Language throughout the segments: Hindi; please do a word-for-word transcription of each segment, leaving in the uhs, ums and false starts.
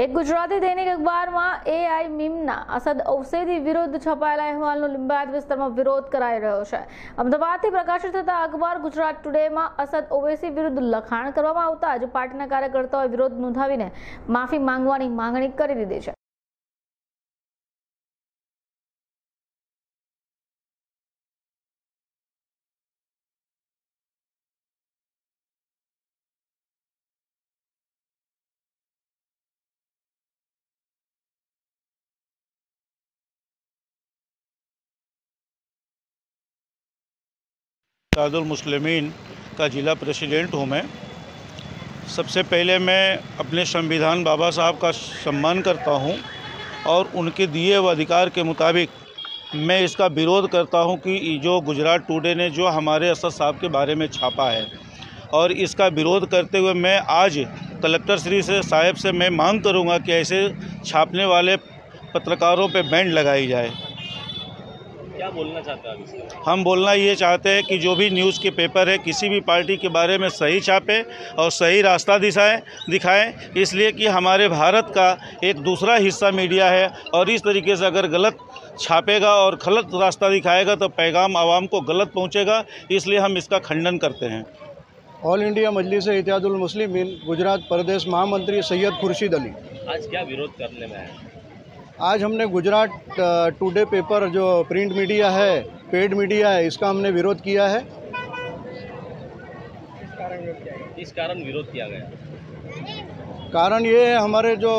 એક ગુજરાતી દૈનિક અખબારમાં એઆઈ મીમના અસદ ઔસેદી વિરુદ્ધ છપાયેલા અહેવાલનો લિંબાયત વિસ્તારમાં વિરોધ કરાઈ રહ્યો છે। અમદાવાદથી પ્રકાશિત થતા અખબાર ગુજરાત ટુડેમાં અસદ ઓવૈસી વિરુદ્ધ લખાણ કરવામાં આવતા જ પાર્ટીના કાર્યકર્તાઓએ વિરોધ નોંધાવીને માફી માંગવાની માંગણી કરી દીધી છે। इत्तेहादुल मुस्लिमीन का ज़िला प्रेसिडेंट हूँ मैं। सबसे पहले मैं अपने संविधान बाबा साहब का सम्मान करता हूँ और उनके दिए हुए अधिकार के मुताबिक मैं इसका विरोध करता हूँ कि जो गुजरात टुडे ने जो हमारे असद साहब के बारे में छापा है, और इसका विरोध करते हुए मैं आज कलेक्टर श्री से साहब से मैं मांग करूँगा कि ऐसे छापने वाले पत्रकारों पे बैन लगाई जाए। क्या बोलना चाहते हैं आप इसमें? हम बोलना ये चाहते हैं कि जो भी न्यूज़ के पेपर है किसी भी पार्टी के बारे में सही छापे और सही रास्ता दिखाए दिखाएं इसलिए कि हमारे भारत का एक दूसरा हिस्सा मीडिया है, और इस तरीके से अगर गलत छापेगा और गलत रास्ता दिखाएगा तो पैगाम आवाम को गलत पहुंचेगा, इसलिए हम इसका खंडन करते हैं। ऑल इंडिया मजलिस इत्तेहादुल मुस्लिमीन गुजरात प्रदेश महामंत्री सैयद खुर्शीद अली, आज क्या विरोध करने में है? आज हमने गुजरात टुडे पेपर जो प्रिंट मीडिया है, पेड मीडिया है, इसका हमने विरोध किया है। इस कारण विरोध किया गया? कारण ये है, हमारे जो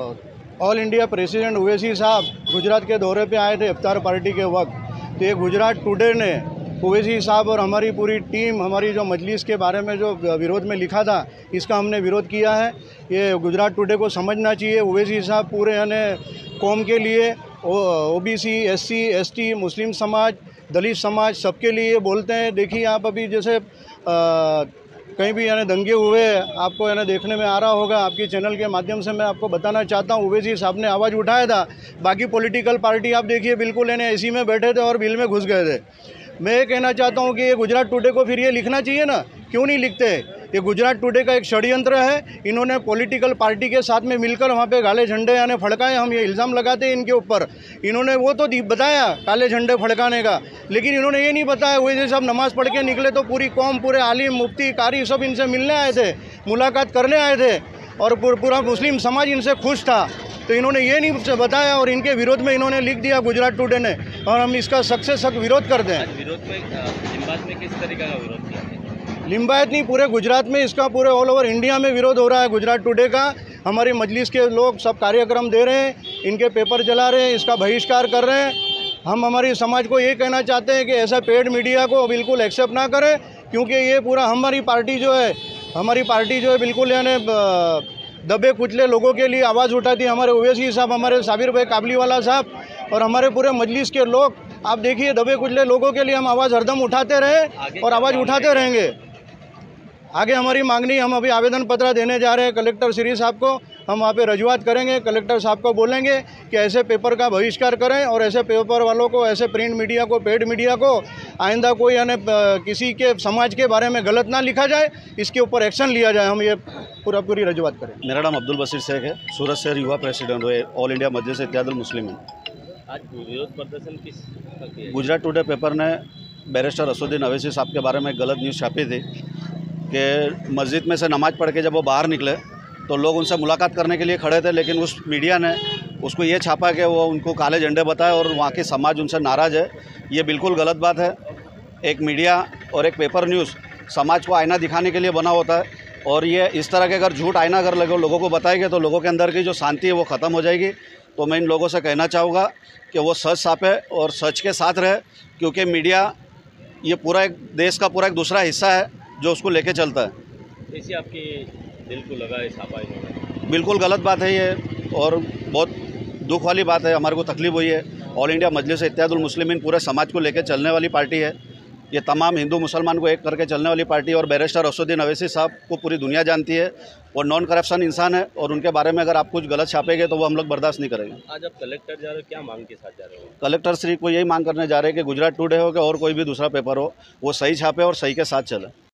ऑल इंडिया प्रेसिडेंट ओवैसी साहब गुजरात के दौरे पे आए थे इफ्तार पार्टी के वक्त, तो ये गुजरात टुडे ने ओवैसी साहब और हमारी पूरी टीम हमारी जो मजलिस के बारे में जो विरोध में लिखा था, इसका हमने विरोध किया है। ये गुजरात टुडे को समझना चाहिए, ओवैसी साहब पूरे यानी कौम के लिए ओबीसी, एससी, एसटी, मुस्लिम समाज, दलित समाज सबके लिए बोलते हैं। देखिए आप अभी जैसे आ, कहीं भी यानी दंगे हुए आपको यानी देखने में आ रहा होगा, आपकी चैनल के माध्यम से मैं आपको बताना चाहता हूँ, ओवैसी साहब ने आवाज़ उठाया था। बाकी पॉलिटिकल पार्टी आप देखिए बिल्कुल यानी एसी में बैठे थे और बिल में घुस गए थे। मैं ये कहना चाहता हूँ कि ये गुजरात टुडे को फिर ये लिखना चाहिए ना, क्यों नहीं लिखते? ये गुजरात टुडे का एक षड्यंत्र है। इन्होंने पॉलिटिकल पार्टी के साथ में मिलकर वहाँ पे काले झंडे यानी फड़काए, हम ये इल्ज़ाम लगाते हैं इनके ऊपर। इन्होंने वो तो बताया काले झंडे फड़काने का, लेकिन इन्होंने ये नहीं बताया वैसे सब नमाज़ पढ़ के निकले तो पूरी कौम, पूरे आलिम, मुफ्ती, कारी सब इनसे मिलने आए थे, मुलाकात करने आए थे, और पूरा मुस्लिम समाज इनसे खुश था। तो इन्होंने ये नहीं बताया और इनके विरोध में इन्होंने लिख दिया गुजरात टुडे ने, और हम इसका सख्त से सख्त विरोध करते हैं। विरोध में लिंबायत में किस तरीके का विरोध किया है? लिंबायत नहीं, पूरे गुजरात में इसका पूरे ऑल ओवर इंडिया में विरोध हो रहा है गुजरात टुडे का। हमारी मजलिस के लोग सब कार्यक्रम दे रहे हैं, इनके पेपर जला रहे हैं, इसका बहिष्कार कर रहे हैं। हम हमारी समाज को ये कहना चाहते हैं कि ऐसा पेड मीडिया को बिल्कुल एक्सेप्ट ना करें, क्योंकि ये पूरा हमारी पार्टी जो है हमारी पार्टी जो है बिल्कुल यानी दबे कुचले लोगों के लिए आवाज़ उठाती है। हमारे ओवैसी साहब, हमारे साबिर भाई काबलीवाला साहब और हमारे पूरे मजलिस के लोग, आप देखिए दबे कुचले लोगों के लिए हम आवाज़ हरदम उठाते रहे और आवाज़ उठाते रहेंगे। आगे हमारी मांगनी, हम अभी आवेदन पत्र देने जा रहे हैं कलेक्टर श्री साहब को, हम वहाँ पे रजूआत करेंगे, कलेक्टर साहब को बोलेंगे कि ऐसे पेपर का बहिष्कार करें और ऐसे पेपर वालों को, ऐसे प्रिंट मीडिया को, पेड मीडिया को आइंदा कोई यानी किसी के समाज के बारे में गलत ना लिखा जाए, इसके ऊपर एक्शन लिया जाए। हम ये पूरा पूरी रजूआत करें। मेरा नाम अब्दुल बशीर शेख है, सूरत शहर युवा प्रेसिडेंट हुए ऑल इंडिया मजलिस इत्तेहादुल मुस्लिमीन। आज विरोध प्रदर्शन किस? गुजरात टुडे पेपर ने बैरिस्टर असदुद्दीन ओवैसी साहब के बारे में गलत न्यूज़ छापी थी कि मस्जिद में से नमाज़ पढ़ के जब वो बाहर निकले तो लोग उनसे मुलाकात करने के लिए खड़े थे, लेकिन उस मीडिया ने उसको ये छापा कि वो उनको काले झंडे बताए और वहाँ की समाज उनसे नाराज़ है। ये बिल्कुल गलत बात है। एक मीडिया और एक पेपर न्यूज़ समाज को आईना दिखाने के लिए बना होता है, और ये इस तरह के अगर झूठ आईना अगर लगे लोगों को बताएंगे तो लोगों के अंदर की जो शांति है वो ख़त्म हो जाएगी। तो मैं इन लोगों से कहना चाहूँगा कि वो सच छापे और सच के साथ रहे, क्योंकि मीडिया ये पूरा एक देश का पूरा एक दूसरा हिस्सा है जो उसको लेके चलता है। ऐसी आपकी दिल को लगा है छापा इन्होंने? बिल्कुल गलत बात है ये, और बहुत दुख वाली बात है, हमारे को तकलीफ हुई है। ऑल इंडिया मजलिस इत्तेहादुल मुस्लिमीन पूरे समाज को लेकर चलने वाली पार्टी है। ये तमाम हिंदू मुसलमान को एक करके चलने वाली पार्टी है, और बैरिस्टर असदुद्दीन ओवैसी साहब को पूरी दुनिया जानती है। वो नॉन करप्शन इंसान है, और उनके बारे में अगर आप कुछ गलत छापेंगे तो वो हम लोग बर्दाश्त नहीं करेंगे। आज आप कलेक्टर जा रहे हो, क्या मांग के साथ जा रहे हो? कलेक्टर श्री को यही मांग करने जा रहे हैं कि गुजरात टुडे हो कि और कोई भी दूसरा पेपर हो, वो सही छापे और सही के साथ चले।